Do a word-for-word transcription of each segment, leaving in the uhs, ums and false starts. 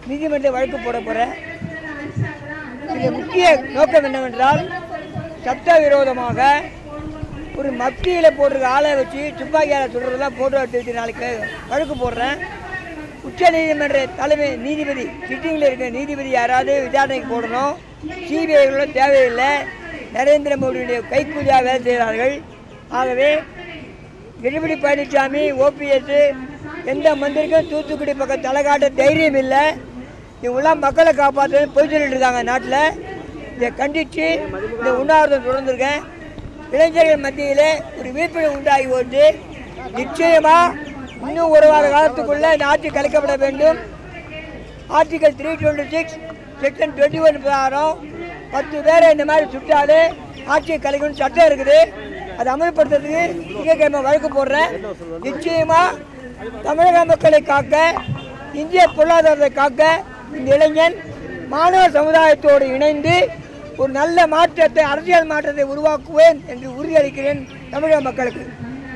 நீதிமன்ற வழக்கு போட போகிறேன். இதில் முக்கிய நோக்கம் என்னவென்றால், சட்டவிரோதமாக ஒரு மத்தியில் போட்டிருக்க ஆளை வச்சு துப்பாக்கியால் சுடுறதெல்லாம் ஃபோட்டோ எடுத்து வச்சு நாளைக்கு வழக்கு போடுறேன். உச்ச நீதிமன்ற தலைமை நீதிபதி சிட்டிங்கில் இருக்க நீதிபதி யாராவது விசாரணைக்கு போடணும். சிபிஐகளோட தேவையில்லை. நரேந்திர மோடியுடைய கைக்கூலியாக வேலை செய்கிறார்கள். ஆகவே எடப்பாடி பழனிசாமி, ஓபிஎஸ் எந்த மந்திரிக்கும் தூத்துக்குடி பக்கம் தலை காட்ட தைரியம் இல்லை. இவங்களாம் மக்களை காப்பாற்ற போய் சொல்லிட்டு இருக்காங்க நாட்டில். இதை கண்டித்து இந்த உண்ணாவிரதம் தொடர்ந்துருக்கேன். இளைஞர்கள் மத்தியில் ஒரு விழிப்புணர்வு உண்டாகி போட்டு நிச்சயமாக இன்னும் ஒரு வார காலத்துக்குள்ளே இந்த ஆட்சி கலைக்கப்பட வேண்டும். Article three twenty six section twenty one பிரகாரம் பத்து பேரை இந்த மாதிரி சுட்டாலே ஆட்சியை கலைக்கணும்னு சட்டம் இருக்குது. அதை அமல்படுத்துறதுக்கு திங்கட்கிழமை வழக்கு போடுறேன். நிச்சயமாக தமிழக மக்களை காக்க, இந்திய பொருளாதாரத்தை காக்க இந்த இளைஞன் மாணவ சமுதாயத்தோடு இணைந்து ஒரு நல்ல மாற்றத்தை, அரசியல் மாற்றத்தை உருவாக்குவேன் என்று உறுதியளிக்கிறேன் தமிழக மக்களுக்கு.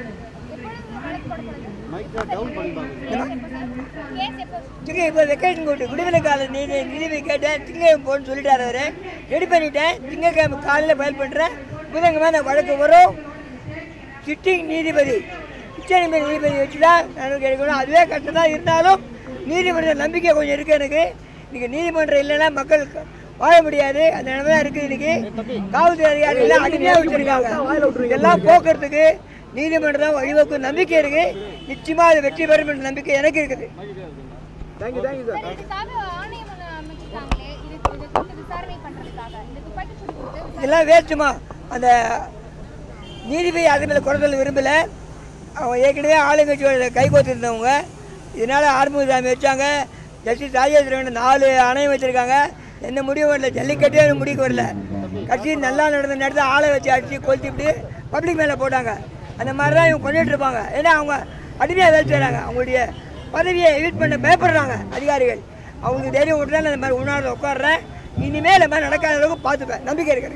இப்போ வெக்கேஷன் போட்டு விடுதலை கால நீதி நீதிபதி கேட்டேன். திங்கக்கிழமை போன்னு சொல்லிட்டாரு. அவரு ரெடி பண்ணிட்டேன். திங்கக்கிழமை காலையில் ஃபைல் பண்ணுறேன். புதன்கிழமை நான் வழக்கு வரும். சிட்டிங் நீதிபதி உச்ச நீதிபதி நீதிபதி வச்சு தான் எனக்கு எடுக்கணும். அதுவே கஷ்டம் தான். இருந்தாலும் நீதிமன்ற நம்பிக்கை கொஞ்சம் இருக்குது எனக்கு. இன்றைக்கி நீதிமன்றம் இல்லைன்னா மக்கள் வாழ முடியாது. அந்த நிலைமை தான் இருக்குது. இன்றைக்கி காவல்துறை அதிகாரிகள் அடிமையாக வச்சுருக்காங்க. இதெல்லாம் போக்குறதுக்கு நீதிமன்றம் வழிவகுக்கு நம்பிக்கை இருக்கு. நிச்சயமா அது வெற்றி பெறும் என்ற நம்பிக்கை எனக்கு இருக்குது. இதெல்லாம் வேஸ்ட்டுமா. அந்த நீதிபதி அது மேலே குறை சொல்ல விரும்பலை. அவங்க ஏற்கனவே ஆளுங்கட்சியோட கைகோத்திருந்தவங்க. இதனால் ஆறுமுகசாமி வச்சாங்க. ஜஸ்டிஸ் ராஜேஸ்வரன் நாலு அணையம் வச்சுருக்காங்க. என்ன முடிவு வரல. ஜல்லிக்கட்டே முடிவுக்கு வரல. கட்சி நல்லா நடந்த நேரத்தில் ஆளை வச்சு அடித்து கொளுத்திவிட்டு பப்ளிக் மேலே போட்டாங்க. அந்த மாதிரி தான் இவங்க பண்ணிட்டு இருப்பாங்க. ஏன்னா அவங்க அடிமையாக வேலை செய்கிறாங்க. அவங்களுடைய பதவியை யூஸ் பண்ண பயப்படுறாங்க அதிகாரிகள். அவங்களுக்கு தைரியம் விட்டு தான் அந்த மாதிரி உணர்வு உட்காடுறேன். இனிமேல் இந்த மாதிரி நடக்காத அளவுக்கு பார்த்துப்பேன். நம்பிக்கை இருக்கிறேன்.